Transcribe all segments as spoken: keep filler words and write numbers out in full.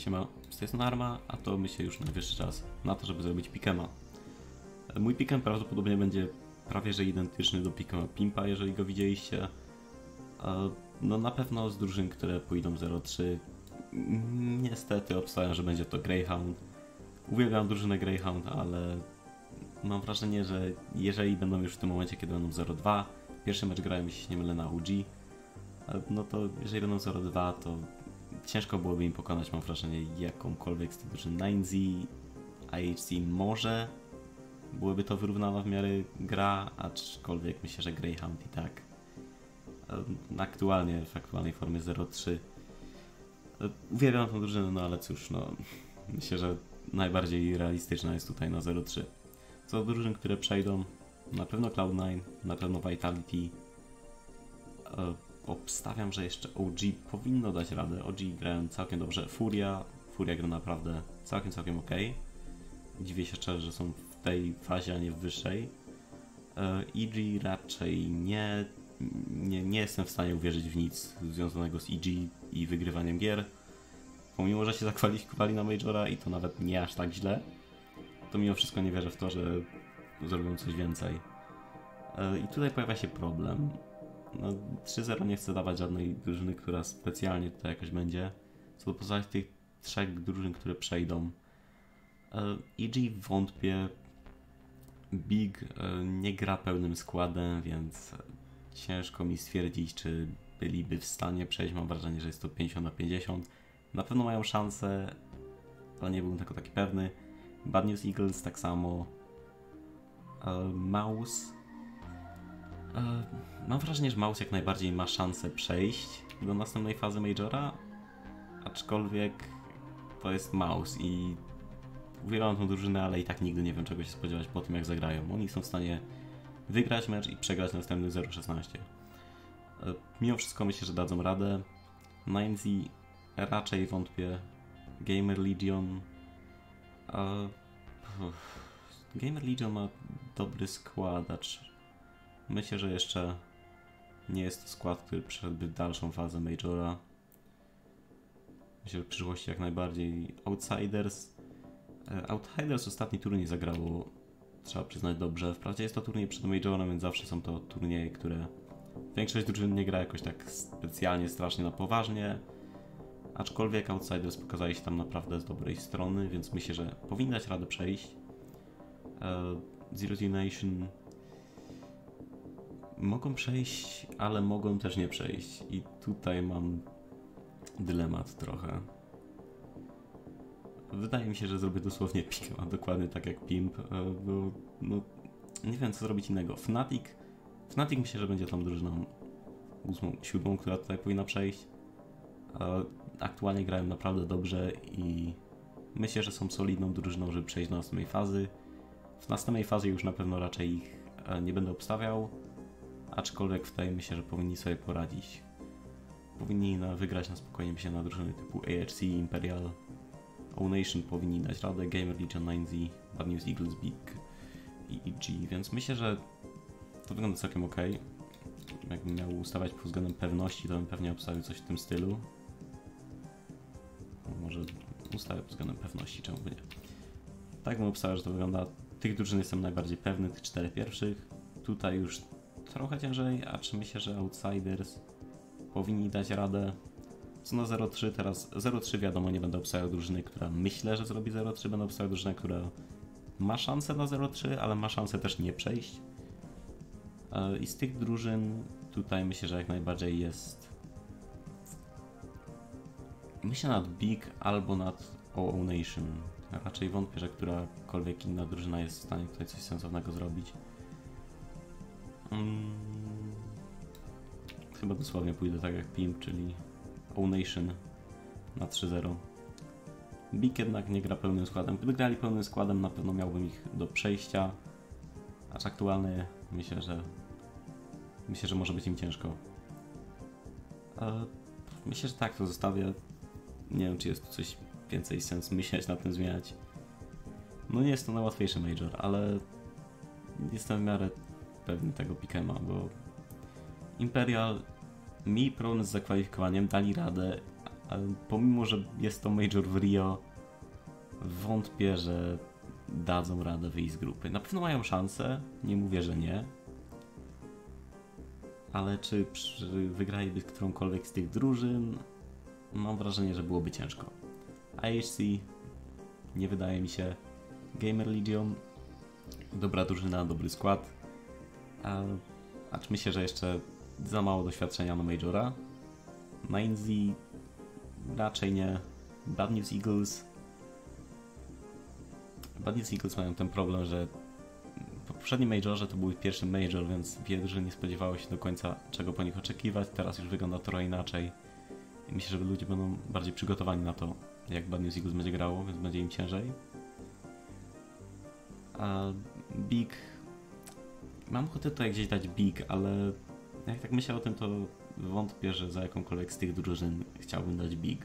Siema, z tej strony Arma, a to myślę już najwyższy czas na to, żeby zrobić pikema. Mój pikem prawdopodobnie będzie prawie że identyczny do pikema Pimpa, jeżeli go widzieliście. No na pewno z drużyn, które pójdą zero trzy. Niestety obstawiam, że będzie to Greyhound. Uwielbiam drużynę Greyhound, ale mam wrażenie, że jeżeli będą już w tym momencie, kiedy będą zero dwa, pierwszy mecz grają, jeśli się nie mylę, na U G, no to jeżeli będą zero dwa, to ciężko byłoby im pokonać, mam wrażenie, jakąkolwiek z tych drużyn. nine Z, I H C może byłoby to wyrównana w miarę gra, aczkolwiek myślę, że Greyhound i tak aktualnie, w aktualnej formie zero trzy. Uwielbiam tę drużynę, no ale cóż, no myślę, że najbardziej realistyczna jest tutaj na zero trzy. Co do drużyn, które przejdą, na pewno Cloud nine, na pewno Vitality. Obstawiam, że jeszcze O G powinno dać radę. O G grają całkiem dobrze. Furia, Furia gra naprawdę całkiem, całkiem ok. Dziwię się szczerze, że są w tej fazie, a nie w wyższej. E G raczej nie, nie, nie jestem w stanie uwierzyć w nic związanego z E G i wygrywaniem gier. Pomimo, że się zakwalifikowali na Majora i to nawet nie aż tak źle, to mimo wszystko nie wierzę w to, że zrobią coś więcej. E I tutaj pojawia się problem. No, trzy zero nie chcę dawać żadnej drużyny, która specjalnie tutaj jakoś będzie. Co do pozostałych tych trzech drużyn, które przejdą. E G wątpię. Big nie gra pełnym składem, więc ciężko mi stwierdzić, czy byliby w stanie przejść. Mam wrażenie, że jest to pięćdziesiąt na pięćdziesiąt. Na pewno mają szansę, ale nie byłem tego taki pewny. Bad News Eagles tak samo. E Mouse. Mam wrażenie, że Mouse jak najbardziej ma szansę przejść do następnej fazy Majora, aczkolwiek to jest Mouse i uwielbiam tą drużynę, ale i tak nigdy nie wiem, czego się spodziewać po tym, jak zagrają. Oni są w stanie wygrać mecz i przegrać następny zero szesnaście. Mimo wszystko myślę, że dadzą radę. nine Z raczej wątpię. Gamer Legion uh, Gamer Legion ma dobry składacz. Myślę, że jeszcze nie jest to skład, który przeszedłby w dalszą fazę Majora. Myślę, że w przyszłości jak najbardziej. Outsiders. Outsiders ostatni turniej zagrało, trzeba przyznać, dobrze. Wprawdzie jest to turniej przed Majorem, więc zawsze są to turnieje, które większość drużyn nie gra jakoś tak specjalnie, strasznie na poważnie. Aczkolwiek Outsiders pokazali się tam naprawdę z dobrej strony, więc myślę, że powinni dać radę przejść. Zero T Nation mogą przejść, ale mogą też nie przejść. I tutaj mam dylemat trochę. Wydaje mi się, że zrobię dosłownie pikema, dokładnie tak jak Pimp, bo no, nie wiem, co zrobić innego. Fnatic, Fnatic myślę, że będzie tą drużyną ósmą, siódmą, która tutaj powinna przejść. Aktualnie grają naprawdę dobrze i myślę, że są solidną drużyną, żeby przejść do następnej fazy. W następnej fazie już na pewno raczej ich nie będę obstawiał. Aczkolwiek tutaj myślę, że powinni sobie poradzić. Powinni na, wygrać na spokojnie się na drużyny typu A H C, Imperial, O Nation powinni dać radę, Gamer Legion, nine Z, Bad News Eagles, Big i E G, więc myślę, że to wygląda całkiem ok. Jakbym miał ustawiać pod względem pewności, to bym pewnie obstawił coś w tym stylu. Może ustawię pod względem pewności, czemu by nie. Tak bym obstawiał, że to wygląda. Tych drużyn jestem najbardziej pewny, tych czterech pierwszych. Tutaj już trochę ciężej, a czy myślę, że Outsiders powinni dać radę. Co na zero trzy teraz? zero trzy wiadomo, nie będę obstawiał drużyny, która myślę, że zrobi zero trzy. Będę obstawiał drużynę, która ma szansę na zero trzy, ale ma szansę też nie przejść. I z tych drużyn tutaj myślę, że jak najbardziej jest. Myślę nad Big albo nad O Nation. Raczej wątpię, że którakolwiek inna drużyna jest w stanie tutaj coś sensownego zrobić. Hmm. Chyba dosłownie pójdę tak jak Pimp, czyli O Nation na trzy zero. Big jednak nie gra pełnym składem. Gdyby grali pełnym składem, na pewno miałbym ich do przejścia. Acz aktualnie myślę, że myślę, że może być im ciężko. E, myślę, że tak to zostawię. Nie wiem, czy jest tu coś więcej sens myśleć nad tym, zmieniać. No nie jest to najłatwiejszy Major, ale jestem w miarę pewny tego pikema, bo Imperial mieli problem z zakwalifikowaniem, dali radę, Ale pomimo, że jest to Major w Rio, wątpię, że dadzą radę wyjść z grupy. Na pewno mają szansę, nie mówię, że nie. Ale czy przy, wygraliby którąkolwiek z tych drużyn? Mam wrażenie, że byłoby ciężko. I H C nie wydaje mi się. Gamer Legion dobra drużyna, dobry skład. A, acz myślę, że jeszcze za mało doświadczenia na Majora. nine Z raczej nie. Bad News Eagles. Bad News Eagles mają ten problem, że po poprzednim Majorze to był ich pierwszy Major, więc wiele drużyn nie spodziewało się do końca, czego po nich oczekiwać. Teraz już wygląda to trochę inaczej. I myślę, że ludzie będą bardziej przygotowani na to, jak Bad News Eagles będzie grało, więc będzie im ciężej. A Big... Mam ochotę tutaj gdzieś dać Big, ale jak tak myślę o tym, to wątpię, że za jakąkolwiek z tych drużyn chciałbym dać Big.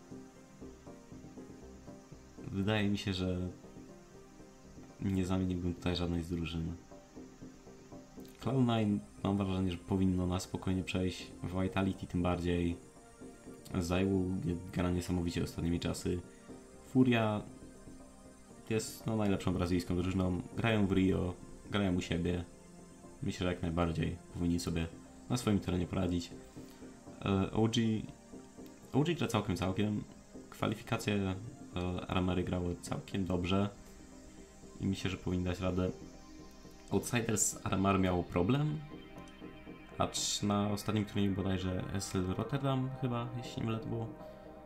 Wydaje mi się, że nie zamieniłbym tutaj żadnej z drużyn. Cloud nine mam wrażenie, że powinno na spokojnie przejść. W Vitality tym bardziej. Zajwu gra niesamowicie ostatnimi czasy. Furia jest no, najlepszą brazylijską drużyną. Grają w Rio, grają u siebie. Myślę, że jak najbardziej powinni sobie na swoim terenie poradzić. O G, O G gra całkiem całkiem. Kwalifikacje Aramery grały całkiem dobrze. I myślę, że powinni dać radę. Outsiders Aramar miało problem. Acz na ostatnim turnieju bodajże S L Rotterdam chyba, jeśli nie mylę, to było.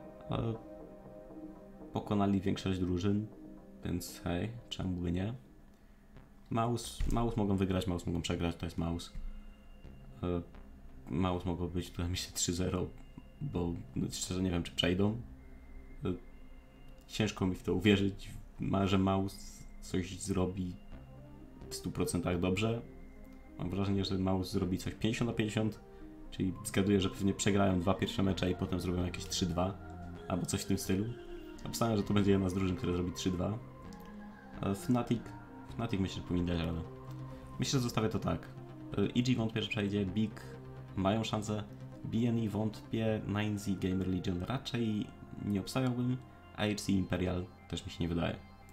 Pokonali większość drużyn, więc hej, czemu by nie? Maus, Maus mogą wygrać, Maus mogą przegrać, to jest Maus. Maus mogą być tutaj myślę trzy zero, bo no, szczerze nie wiem, czy przejdą. Ciężko mi w to uwierzyć, że Maus coś zrobi w stu procentach dobrze. Mam wrażenie, że Maus zrobi coś pięćdziesiąt na pięćdziesiąt, czyli zgaduję, że pewnie przegrają dwa pierwsze mecze i potem zrobią jakieś trzy dwa, albo coś w tym stylu. Obstawiam, że to będzie jedna z drużyn, która zrobi trzy dwa. Fnatic, Fnatic myślę, że powinien dać radę. Myślę, że zostawię to tak. E G wątpię, że przejdzie, Big mają szansę, B N E wątpię, nine Z Gamer Legion raczej nie obstawiałbym, a H C Imperial też mi się nie wydaje.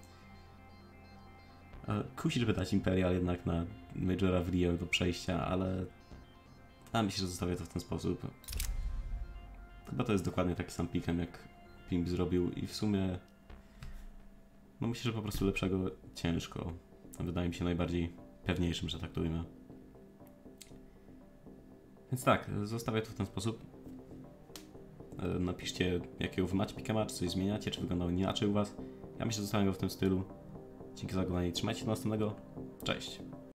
Kusi, żeby dać Imperial jednak na Majora w Rio do przejścia, ale a myślę, że zostawię to w ten sposób. Chyba to jest dokładnie taki sam pikem, jak Pimp zrobił i w sumie no myślę, że po prostu lepszego ciężko. Wydaje mi się najbardziej pewniejszym, że tak to ujmę. Więc tak, zostawię to w ten sposób. Napiszcie, jakiego wy macie pikema, czy coś zmieniacie, czy wyglądało inaczej u was. Ja myślę, że zostawiam go w tym stylu. Dzięki za oglądanie, trzymajcie się do następnego. Cześć!